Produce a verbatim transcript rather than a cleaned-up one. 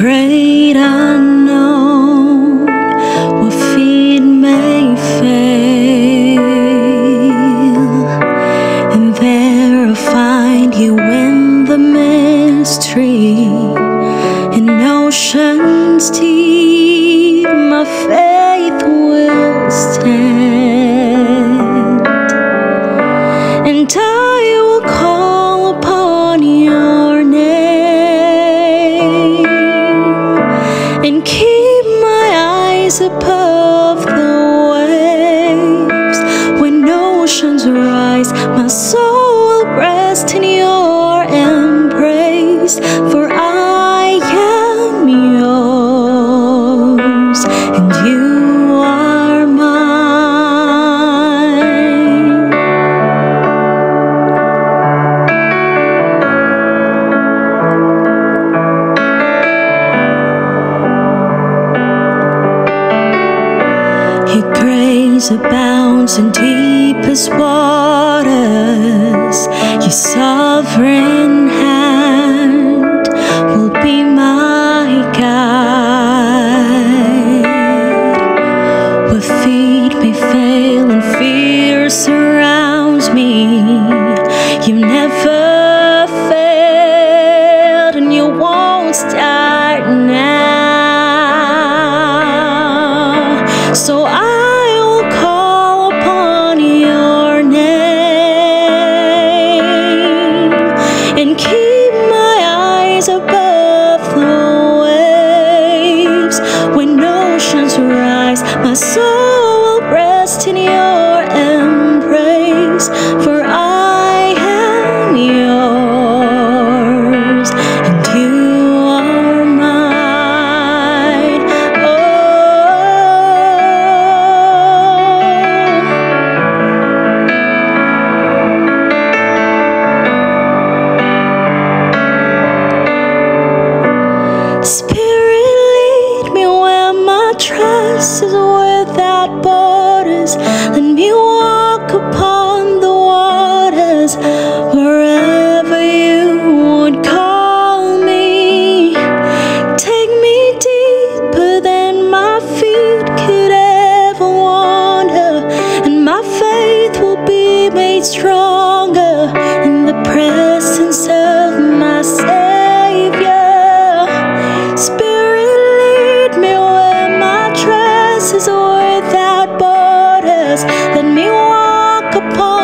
great unknown, where feet may fail, and there I'll find you in the mystery, in oceans deep my faith will stand, and I will call upon your name and keep my eyes above the waves. When oceans rise, my soul will rest in your embrace, for I am yours and you are mine. Your grace abounds in deepest waters. Your sovereign hand will be my guide. Where feet may fail and fear surrounds me, you never failed and you won't start now. So I will call upon your name and keep my eyes above the waves. When oceans rise, my soul will rest in your embrace, for I am yours and you are mine. Oh, Spirit, lead me where my trust is without borders. Let me walk upon the waters wherever you would call me. Take me deeper than my feet could ever wander, and my faith will be made stronger in the presence of my Savior. Spirit, lead me where my trust is without borders. Let me walk upon